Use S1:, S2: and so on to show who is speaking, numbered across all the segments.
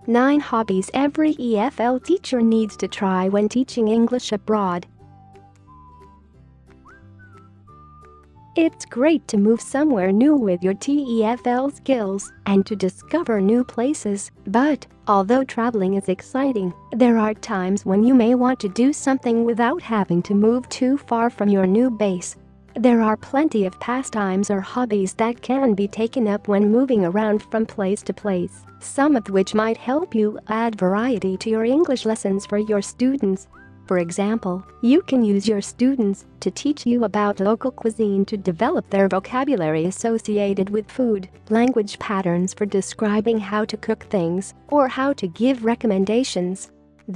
S1: 9 hobbies every EFL teacher needs to try when teaching English abroad. It's great to move somewhere new with your TEFL skills and to discover new places, but although traveling is exciting, there are times when you may want to do something without having to move too far from your new base. There are plenty of pastimes or hobbies that can be taken up when moving around from place to place, some of which might help you add variety to your English lessons for your students. For example, you can use your students to teach you about local cuisine to develop their vocabulary associated with food, language patterns for describing how to cook things, or how to give recommendations.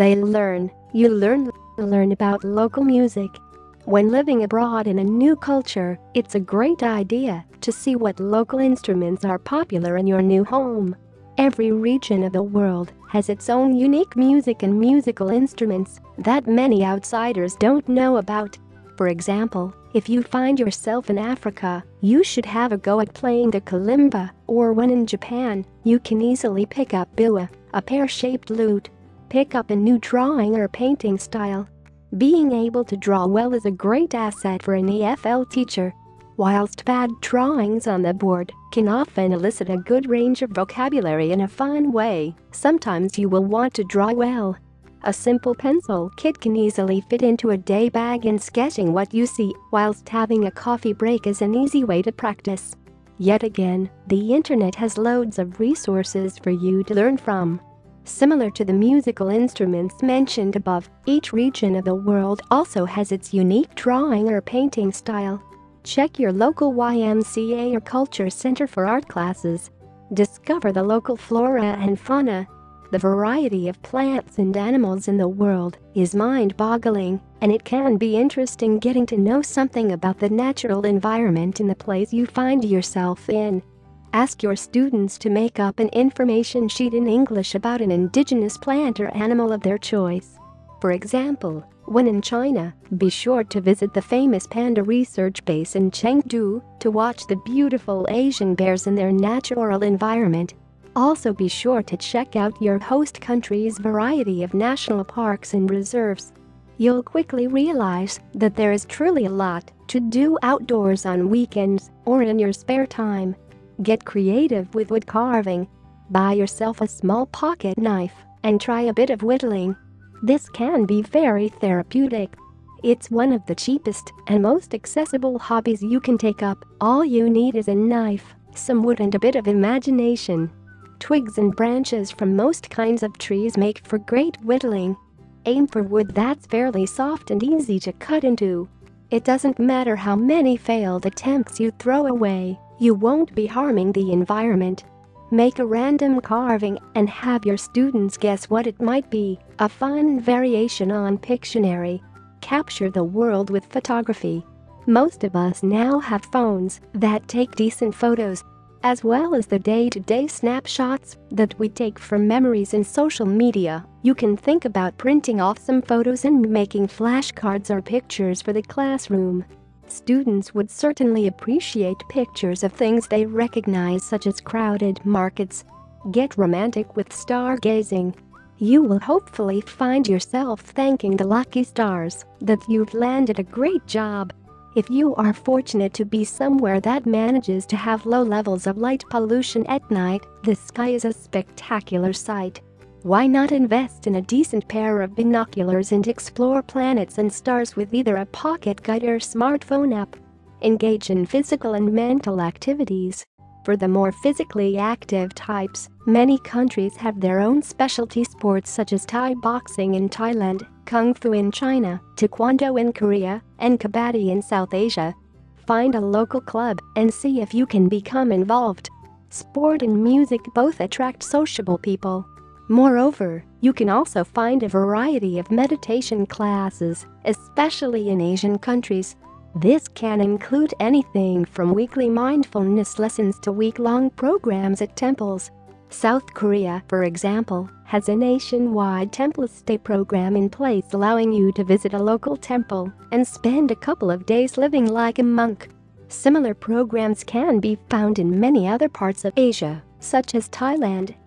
S1: You learn about local music. When living abroad in a new culture, it's a great idea to see what local instruments are popular in your new home. Every region of the world has its own unique music and musical instruments that many outsiders don't know about. For example, if you find yourself in Africa, you should have a go at playing the kalimba, or when in Japan, you can easily pick up biwa, a pear-shaped lute. Pick up a new drawing or painting style. Being able to draw well is a great asset for an EFL teacher. Whilst bad drawings on the board can often elicit a good range of vocabulary in a fun way, sometimes you will want to draw well. A simple pencil kit can easily fit into a day bag, and sketching what you see whilst having a coffee break is an easy way to practice. Yet again, the internet has loads of resources for you to learn from. Similar to the musical instruments mentioned above, each region of the world also has its unique drawing or painting style. Check your local YMCA or culture center for art classes. Discover the local flora and fauna. The variety of plants and animals in the world is mind-boggling, and it can be interesting getting to know something about the natural environment in the place you find yourself in. Ask your students to make up an information sheet in English about an indigenous plant or animal of their choice. For example, when in China, be sure to visit the famous panda research base in Chengdu to watch the beautiful Asian bears in their natural environment. Also be sure to check out your host country's variety of national parks and reserves. You'll quickly realize that there is truly a lot to do outdoors on weekends or in your spare time. Get creative with wood carving. Buy yourself a small pocket knife and try a bit of whittling. This can be very therapeutic. It's one of the cheapest and most accessible hobbies you can take up. All you need is a knife, some wood, and a bit of imagination. Twigs and branches from most kinds of trees make for great whittling. Aim for wood that's fairly soft and easy to cut into. It doesn't matter how many failed attempts you throw away, you won't be harming the environment. Make a random carving and have your students guess what it might be, a fun variation on Pictionary. Capture the world with photography. Most of us now have phones that take decent photos, as well as the day-to-day snapshots that we take from memories in social media. You can think about printing off some photos and making flashcards or pictures for the classroom. Students would certainly appreciate pictures of things they recognize, such as crowded markets. Get romantic with stargazing. You will hopefully find yourself thanking the lucky stars that you've landed a great job. If you are fortunate to be somewhere that manages to have low levels of light pollution at night, the sky is a spectacular sight. Why not invest in a decent pair of binoculars and explore planets and stars with either a pocket guide or smartphone app? Engage in physical and mental activities. For the more physically active types, many countries have their own specialty sports, such as Thai boxing in Thailand, Kung Fu in China, Taekwondo in Korea, and Kabaddi in South Asia. Find a local club and see if you can become involved. Sport and music both attract sociable people. Moreover, you can also find a variety of meditation classes, especially in Asian countries. This can include anything from weekly mindfulness lessons to week-long programs at temples. South Korea, for example, has a nationwide temple stay program in place, allowing you to visit a local temple and spend a couple of days living like a monk. Similar programs can be found in many other parts of Asia, such as Thailand,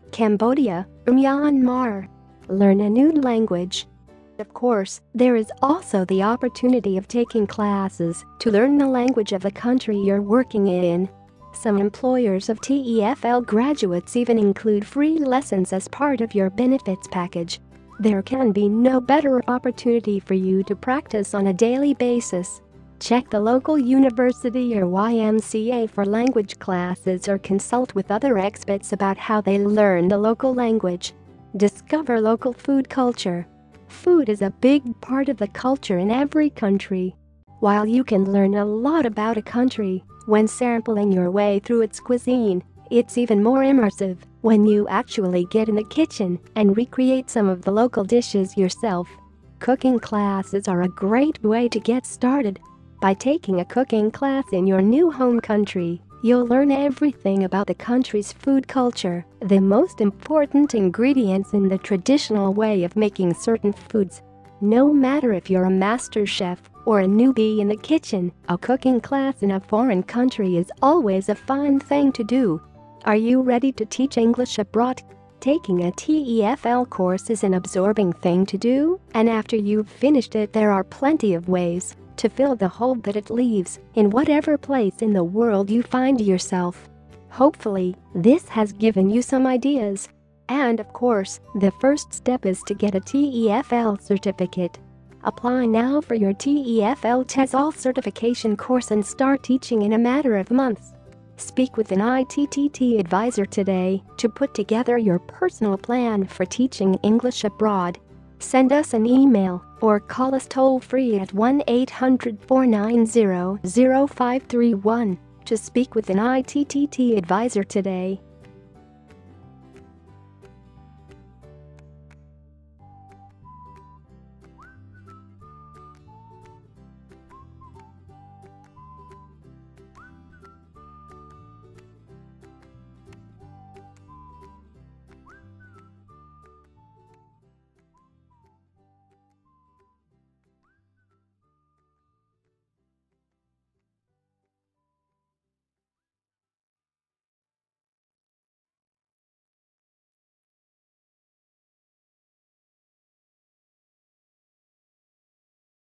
S1: Cambodia, or Myanmar. Learn a new language. Of course, there is also the opportunity of taking classes to learn the language of the country you're working in. Some employers of TEFL graduates even include free lessons as part of your benefits package. There can be no better opportunity for you to practice on a daily basis. Check the local university or YMCA for language classes or consult with other experts about how they learn the local language. Discover local food culture. Food is a big part of the culture in every country. While you can learn a lot about a country when sampling your way through its cuisine, it's even more immersive when you actually get in the kitchen and recreate some of the local dishes yourself. Cooking classes are a great way to get started. By taking a cooking class in your new home country, you'll learn everything about the country's food culture, the most important ingredients in the traditional way of making certain foods. No matter if you're a master chef or a newbie in the kitchen, a cooking class in a foreign country is always a fun thing to do. Are you ready to teach English abroad? Taking a TEFL course is an absorbing thing to do, and after you've finished it, there are plenty of ways to fill the hole that it leaves in whatever place in the world you find yourself. Hopefully, this has given you some ideas. And of course, the first step is to get a TEFL certificate. Apply now for your TEFL TESOL certification course and start teaching in a matter of months. Speak with an ITTT advisor today to put together your personal plan for teaching English abroad. Send us an email or call us toll-free at 1-800-490-0531 to speak with an ITTT advisor today.